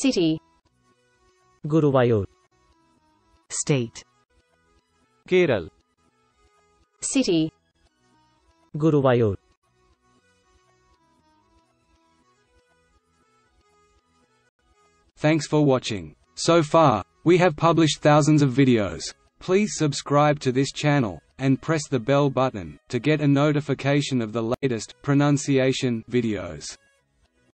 City. Guruvayoor. State. Keral. City. Guruvayoor. Thanks for watching. So far, we have published thousands of videos. Please subscribe to this channel, and press the bell button, to get a notification of the latest pronunciation videos.